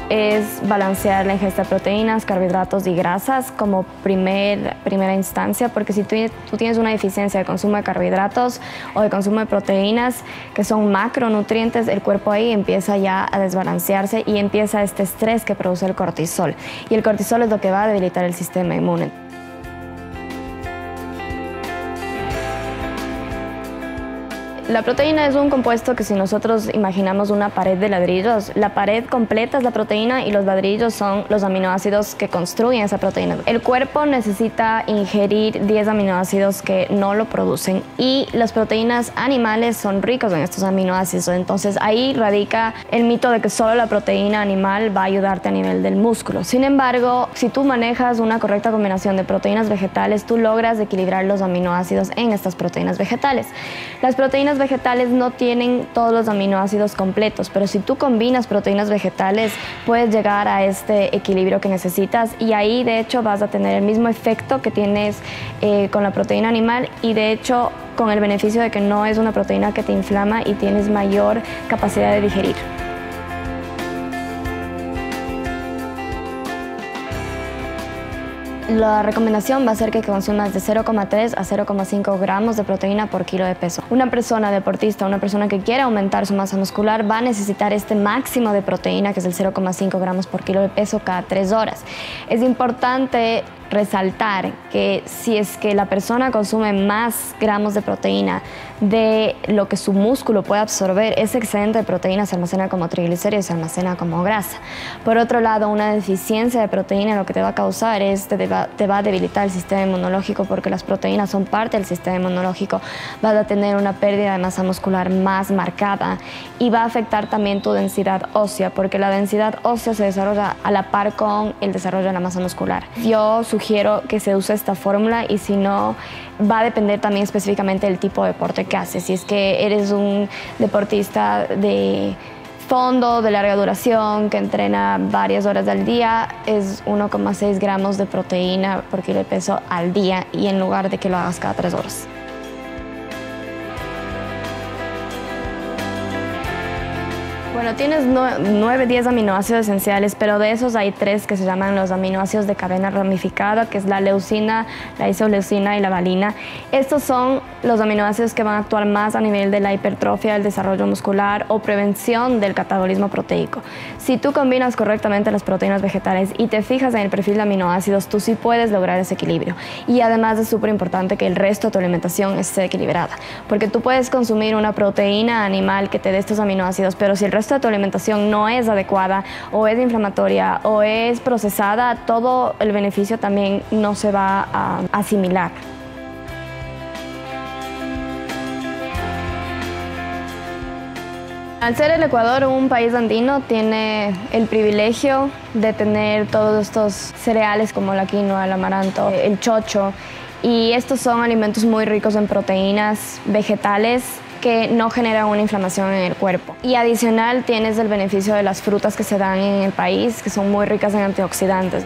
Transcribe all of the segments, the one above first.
es balancear la ingesta de proteínas, carbohidratos y grasas como primera instancia, porque si tú tienes una deficiencia de consumo de carbohidratos o de consumo de proteínas, que son macronutrientes, el cuerpo ahí empieza ya a desbalancearse y empieza este estrés que produce el cortisol. Y el cortisol es lo que va a debilitar el sistema inmune. La proteína es un compuesto que si nosotros imaginamos una pared de ladrillos, la pared completa es la proteína y los ladrillos son los aminoácidos que construyen esa proteína. El cuerpo necesita ingerir 10 aminoácidos que no lo producen y las proteínas animales son ricos en estos aminoácidos. Entonces ahí radica el mito de que solo la proteína animal va a ayudarte a nivel del músculo. Sin embargo, si tú manejas una correcta combinación de proteínas vegetales, tú logras equilibrar los aminoácidos en estas proteínas vegetales. Las proteínas vegetales no tienen todos los aminoácidos completos, pero si tú combinas proteínas vegetales puedes llegar a este equilibrio que necesitas y ahí de hecho vas a tener el mismo efecto que tienes con la proteína animal y de hecho con el beneficio de que no es una proteína que te inflama y tienes mayor capacidad de digerir. La recomendación va a ser que consumas de 0,3 a 0,5 gramos de proteína por kilo de peso. Una persona deportista, una persona que quiere aumentar su masa muscular va a necesitar este máximo de proteína, que es el 0,5 gramos por kilo de peso cada 3 horas. Es importante resaltar que si es que la persona consume más gramos de proteína de lo que su músculo puede absorber, ese excedente de proteína se almacena como triglicéridos, se almacena como grasa. Por otro lado, una deficiencia de proteína lo que te va a causar es te va a debilitar el sistema inmunológico porque las proteínas son parte del sistema inmunológico. Vas a tener una pérdida de masa muscular más marcada y va a afectar también tu densidad ósea porque la densidad ósea se desarrolla a la par con el desarrollo de la masa muscular. Yo sugiero que se use esta fórmula y si no, va a depender también específicamente del tipo de deporte que haces. Si es que eres un deportista de fondo, de larga duración, que entrena varias horas al día, es 1,6 gramos de proteína por kilo de peso al día y en lugar de que lo hagas cada 3 horas. Bueno, tienes 10 aminoácidos esenciales, pero de esos hay 3 que se llaman los aminoácidos de cadena ramificada, que es la leucina, la isoleucina y la valina. Estos son los aminoácidos que van a actuar más a nivel de la hipertrofia, el desarrollo muscular o prevención del catabolismo proteico. Si tú combinas correctamente las proteínas vegetales y te fijas en el perfil de aminoácidos, tú sí puedes lograr ese equilibrio. Y además es súper importante que el resto de tu alimentación esté equilibrada, porque tú puedes consumir una proteína animal que te dé estos aminoácidos, pero si el resto de tu alimentación no es adecuada o es inflamatoria o es procesada, todo el beneficio también no se va a asimilar. Al ser el Ecuador un país andino, tiene el privilegio de tener todos estos cereales como la quinoa, el amaranto, el chocho, y estos son alimentos muy ricos en proteínas vegetales que no generan una inflamación en el cuerpo. Y adicional tienes el beneficio de las frutas que se dan en el país, que son muy ricas en antioxidantes.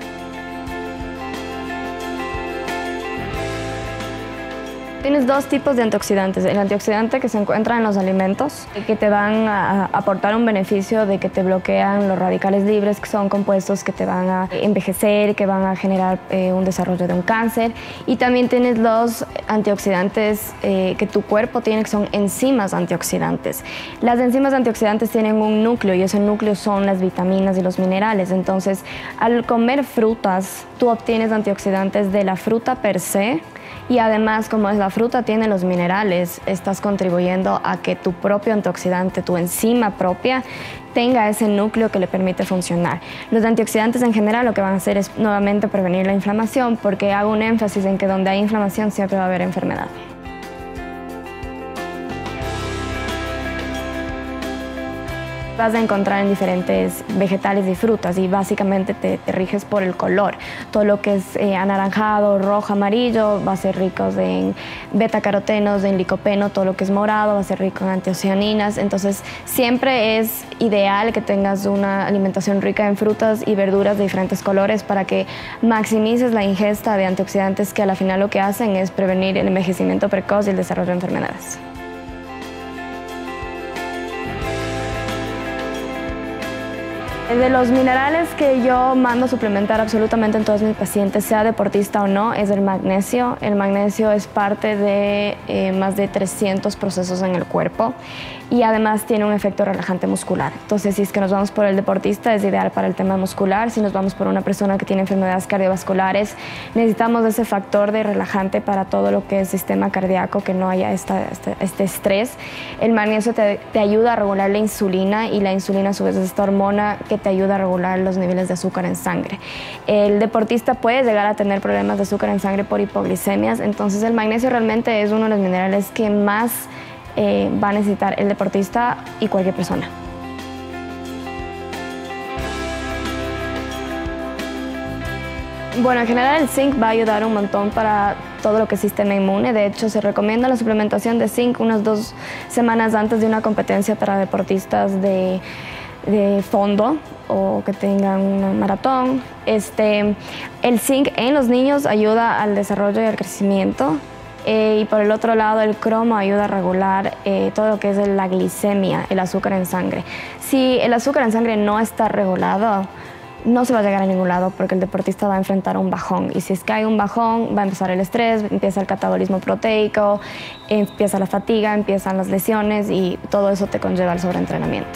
Tienes 2 tipos de antioxidantes. El antioxidante que se encuentra en los alimentos, que te van a aportar un beneficio de que te bloquean los radicales libres, que son compuestos que te van a envejecer, que van a generar un desarrollo de un cáncer. Y también tienes los antioxidantes que tu cuerpo tiene, que son enzimas antioxidantes. Las enzimas antioxidantes tienen un núcleo y ese núcleo son las vitaminas y los minerales. Entonces, al comer frutas, tú obtienes antioxidantes de la fruta per se. Y además, como la fruta tiene los minerales, estás contribuyendo a que tu propio antioxidante, tu enzima propia, tenga ese núcleo que le permite funcionar. Los antioxidantes en general lo que van a hacer es nuevamente prevenir la inflamación, porque hago un énfasis en que donde hay inflamación siempre va a haber enfermedad. Vas a encontrar en diferentes vegetales y frutas y básicamente te riges por el color. Todo lo que es anaranjado, rojo, amarillo va a ser rico en betacarotenos, en licopeno. Todo lo que es morado va a ser rico en antocianinas. Entonces siempre es ideal que tengas una alimentación rica en frutas y verduras de diferentes colores para que maximices la ingesta de antioxidantes que a la final lo que hacen es prevenir el envejecimiento precoz y el desarrollo de enfermedades. De los minerales que yo mando suplementar absolutamente en todos mis pacientes, sea deportista o no, es el magnesio. El magnesio es parte de más de 300 procesos en el cuerpo y además tiene un efecto relajante muscular. Entonces, si es que nos vamos por el deportista, es ideal para el tema muscular. Si nos vamos por una persona que tiene enfermedades cardiovasculares, necesitamos ese factor de relajante para todo lo que es sistema cardíaco, que no haya este estrés. El magnesio te ayuda a regular la insulina y la insulina a su vez es esta hormona que te ayuda a regular los niveles de azúcar en sangre. El deportista puede llegar a tener problemas de azúcar en sangre por hipoglicemias, entonces el magnesio realmente es uno de los minerales que más va a necesitar el deportista y cualquier persona. Bueno, en general el zinc va a ayudar un montón para todo lo que es sistema inmune. De hecho, se recomienda la suplementación de zinc unas 2 semanas antes de una competencia para deportistas de fondo o que tengan una maratón. El zinc en los niños ayuda al desarrollo y al crecimiento. Y por el otro lado, el cromo ayuda a regular todo lo que es la glicemia, el azúcar en sangre. Si el azúcar en sangre no está regulado, no se va a llegar a ningún lado porque el deportista va a enfrentar un bajón. Y si es que hay un bajón, va a empezar el estrés, empieza el catabolismo proteico, empieza la fatiga, empiezan las lesiones y todo eso te conlleva al sobreentrenamiento.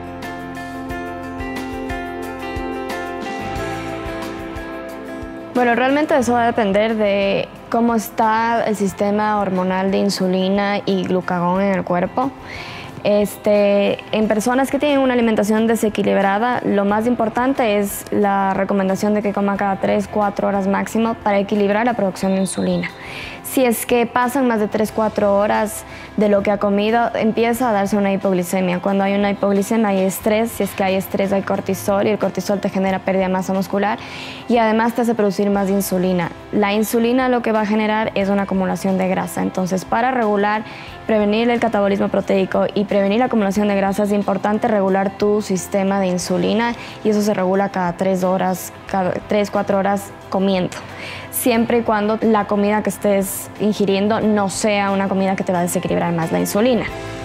Bueno, realmente eso va a depender de cómo está el sistema hormonal de insulina y glucagón en el cuerpo. En personas que tienen una alimentación desequilibrada, lo más importante es la recomendación de que coma cada 3-4 horas máximo para equilibrar la producción de insulina. Si es que pasan más de 3-4 horas de lo que ha comido, empieza a darse una hipoglicemia. Cuando hay una hipoglicemia hay estrés, si es que hay estrés hay cortisol y el cortisol te genera pérdida de masa muscular y además te hace producir más insulina. La insulina lo que va a generar es una acumulación de grasa, entonces para regular, prevenir el catabolismo proteico y prevenir la acumulación de grasa es importante regular tu sistema de insulina y eso se regula cada 3 horas, cada 3-4 horas comiendo. Siempre y cuando la comida que estés ingiriendo no sea una comida que te va a desequilibrar más la insulina.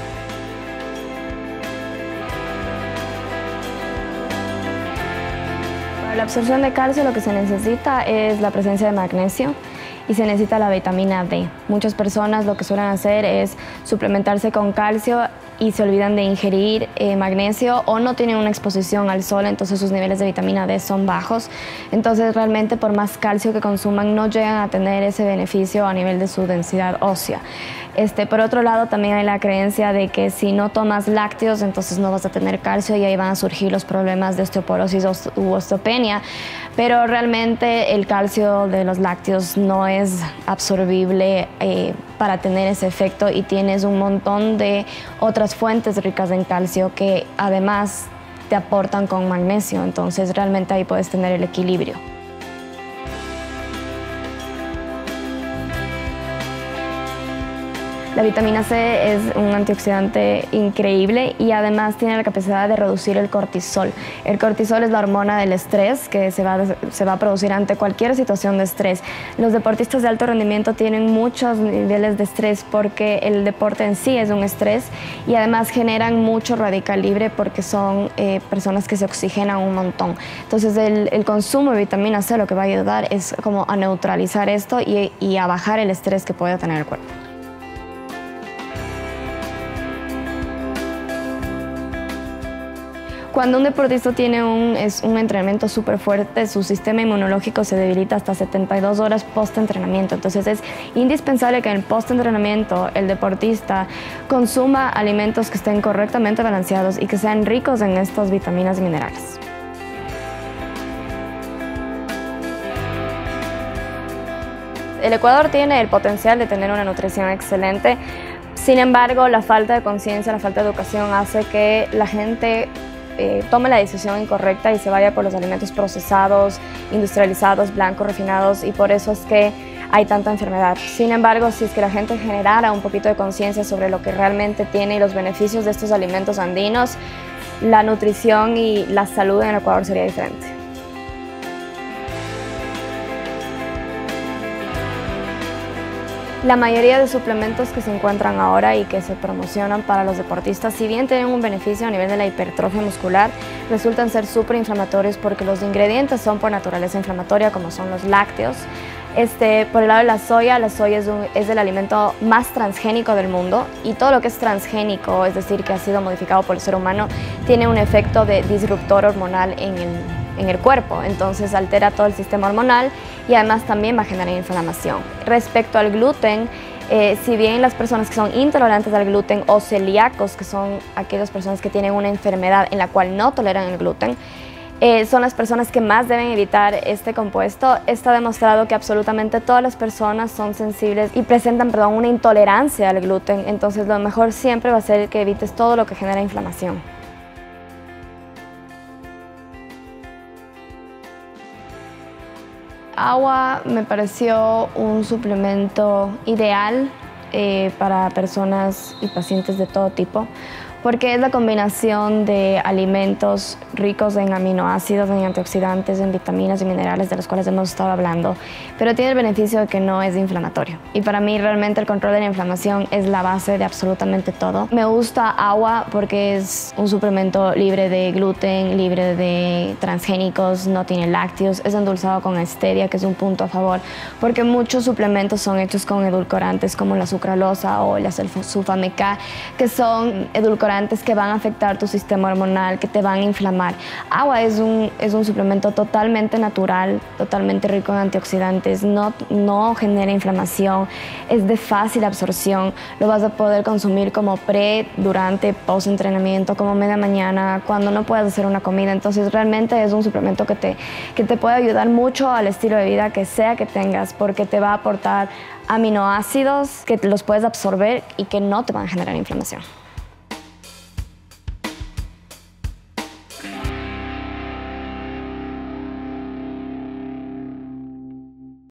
Para la absorción de calcio lo que se necesita es la presencia de magnesio y se necesita la vitamina D. Muchas personas lo que suelen hacer es suplementarse con calcio y se olvidan de ingerir magnesio o no tienen una exposición al sol, entonces sus niveles de vitamina D son bajos. Entonces realmente por más calcio que consuman no llegan a tener ese beneficio a nivel de su densidad ósea. Por otro lado también hay la creencia de que si no tomas lácteos entonces no vas a tener calcio y ahí van a surgir los problemas de osteoporosis u osteopenia, pero realmente el calcio de los lácteos no es absorbible para tener ese efecto y tienes un montón de otras fuentes ricas en calcio que además te aportan con magnesio, entonces realmente ahí puedes tener el equilibrio. La vitamina C es un antioxidante increíble y además tiene la capacidad de reducir el cortisol. El cortisol es la hormona del estrés que se va a producir ante cualquier situación de estrés. Los deportistas de alto rendimiento tienen muchos niveles de estrés porque el deporte en sí es un estrés y además generan mucho radical libre porque son personas que se oxigenan un montón. Entonces el consumo de vitamina C lo que va a ayudar es como a neutralizar esto y a bajar el estrés que puede tener el cuerpo. Cuando un deportista tiene un entrenamiento súper fuerte, su sistema inmunológico se debilita hasta 72 horas post-entrenamiento. Entonces es indispensable que en el post-entrenamiento el deportista consuma alimentos que estén correctamente balanceados y que sean ricos en estas vitaminas y minerales. El Ecuador tiene el potencial de tener una nutrición excelente, sin embargo la falta de conciencia, la falta de educación hace que la gente tome la decisión incorrecta y se vaya por los alimentos procesados, industrializados, blancos, refinados y por eso es que hay tanta enfermedad. Sin embargo, si es que la gente generara un poquito de conciencia sobre lo que realmente tiene y los beneficios de estos alimentos andinos, la nutrición y la salud en el Ecuador sería diferente. La mayoría de suplementos que se encuentran ahora y que se promocionan para los deportistas, si bien tienen un beneficio a nivel de la hipertrofia muscular, resultan ser súper inflamatorios porque los ingredientes son por naturaleza inflamatoria, como son los lácteos. Por el lado de la soya es el alimento más transgénico del mundo, y todo lo que es transgénico, es decir, que ha sido modificado por el ser humano, tiene un efecto de disruptor hormonal en el cuerpo, entonces altera todo el sistema hormonal y además también va a generar inflamación. Respecto al gluten, si bien las personas que son intolerantes al gluten o celíacos, que son aquellas personas que tienen una enfermedad en la cual no toleran el gluten, son las personas que más deben evitar este compuesto, está demostrado que absolutamente todas las personas son sensibles y presentan, una intolerancia al gluten, entonces lo mejor siempre va a ser que evites todo lo que genera inflamación. Agua me pareció un suplemento ideal para personas y pacientes de todo tipo, porque es la combinación de alimentos ricos en aminoácidos, en antioxidantes, en vitaminas y minerales de los cuales hemos estado hablando, pero tiene el beneficio de que no es inflamatorio. Y para mí realmente el control de la inflamación es la base de absolutamente todo. Me gusta agua porque es un suplemento libre de gluten, libre de transgénicos, no tiene lácteos, es endulzado con stevia, que es un punto a favor, porque muchos suplementos son hechos con edulcorantes como la sucralosa o la sulfame K, que son edulcorantes que van a afectar tu sistema hormonal, que te van a inflamar. Agua es un suplemento totalmente natural, totalmente rico en antioxidantes, no genera inflamación, es de fácil absorción, lo vas a poder consumir como durante, post entrenamiento, como media mañana, cuando no puedas hacer una comida. Entonces realmente es un suplemento que te puede ayudar mucho al estilo de vida que sea que tengas, porque te va a aportar aminoácidos que los puedes absorber y que no te van a generar inflamación.